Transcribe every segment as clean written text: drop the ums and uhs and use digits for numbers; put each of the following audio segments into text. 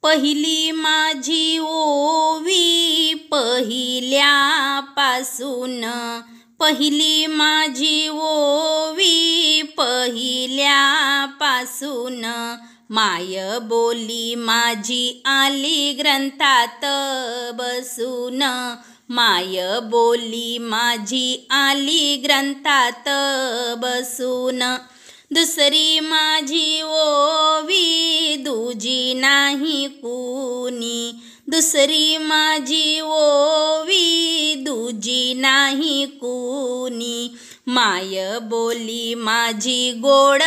पहिली माझी ओवी पहिल्यापासून, पहिली माझी ओवी पहिल्यापासून, माय बोली माझी आली ग्रंथात बसून, माय बोली माझी आली ग्रंथात बसून. दुसरी माझी ओवी दुजी नाही कुणी, दुसरी माझी ओवी दुजी नाही कुणी, माय बोली माझी गोड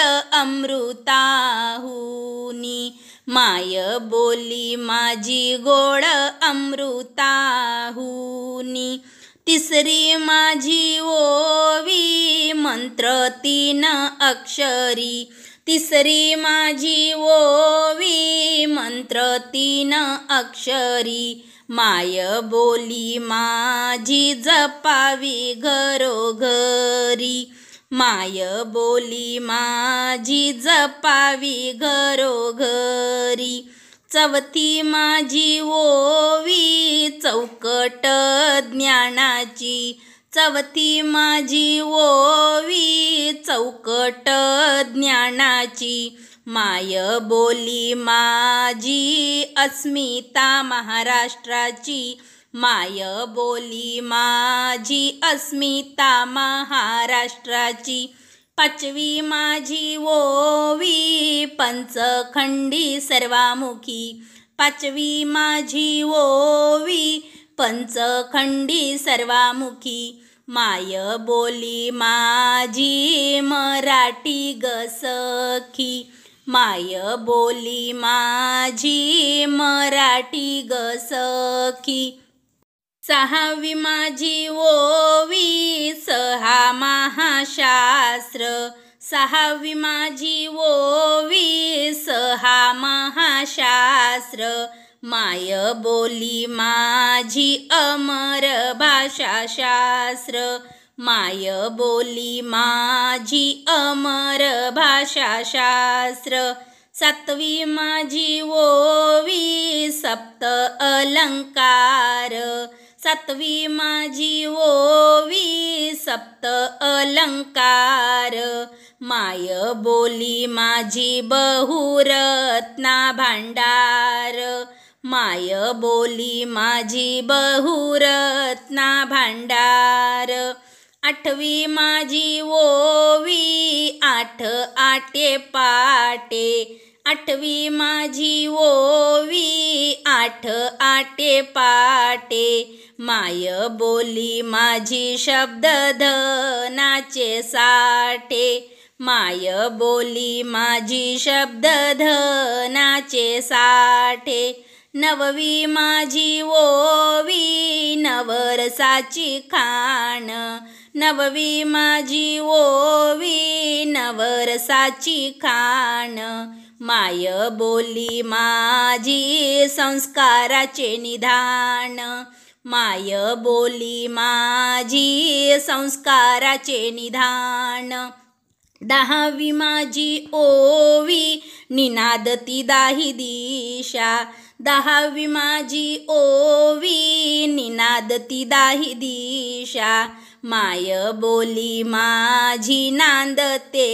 अमृताहुनी, माय बोली माझी गोड अमृताहुनी. तिसरी माझी ओवी मंत्र 3 अक्षरी, तिसरी माझी ओवी मंत्र 3 अक्षरी, माय बोली माझी जपावी घरोघरी, माय बोली माझी जपावी घरोघरी. चौथी माझी ओवी चौकट ज्ञानाची, चौथी माझी ओवी चौकट ज्ञानाची, माय बोली माझी अस्मिता महाराष्ट्राची, माय बोली माझी अस्मिता महाराष्ट्राची. पाचवी माझी ओवी पंचखंडी सर्वामुखी, पाचवी माझी ओवी पंचखंडी सर्वामुखी, माय बोली माझी मराठी ग सखी, माय बोली माझी मराठी ग सखी. सहावी माझी ओवी 6 महाशास्त्र, सहावी माझी ओवी 6 महाशास्त्र, माय बोली माझी अमर भाषाशास्त्र, माय बोली माझी अमर भाषाशास्त्र. सातवी माझी ओवी सप्त अलंकार, सातवी माझी ओवी सप्त अलंकार, माय बोली माझी बहुरत्ना भांडार, माय बोली माझी बहुरत्ना भांडार. आठवी माझी ओवी 8 आटे पाटे, आठवी माझी ओवी 8 आटे पाटे, माय बोली माझी शब्द धनाचे साठे, माय बोली माझी शब्द धनाचे साठे. नववी माझी ओवी नवरसाची खाण, नववी माझी ओवी नवरसाची खाण, माय बोली माझी संस्काराचे निधान, माय बोली माझी संस्काराचे निधान. दहावी माझी ओवी निनादती दाही दिशा, दहावी माझी ओवी निनादती दाही दिशा, माय बोली माझी नांदते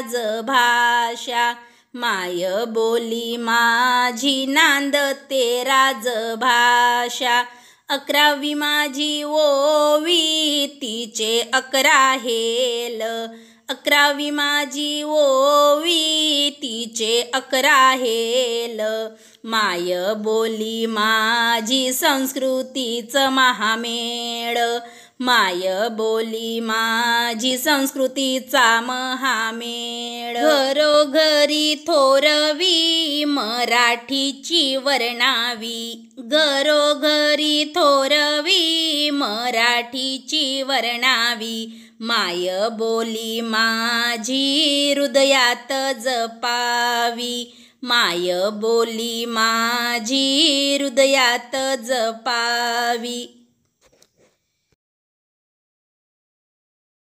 राजभाषा, माय बोली माझी नांदते राजभाषा. 11वी माझी ओवी तिचे 11 हेल, 11वी माझी ओवी तिचे 11 हेल, माय बोली माझी संस्कृतीचं महामेळ, माय बोली माझी संस्कृतीचा महामेळ. घरोघरी थोरवी मराठीची वर्णावी, घरोघरी थोरवी मराठीची वर्णावी, माय बोली माझी हृदयात जपावी, माय बोली माझी हृदयात जपावी.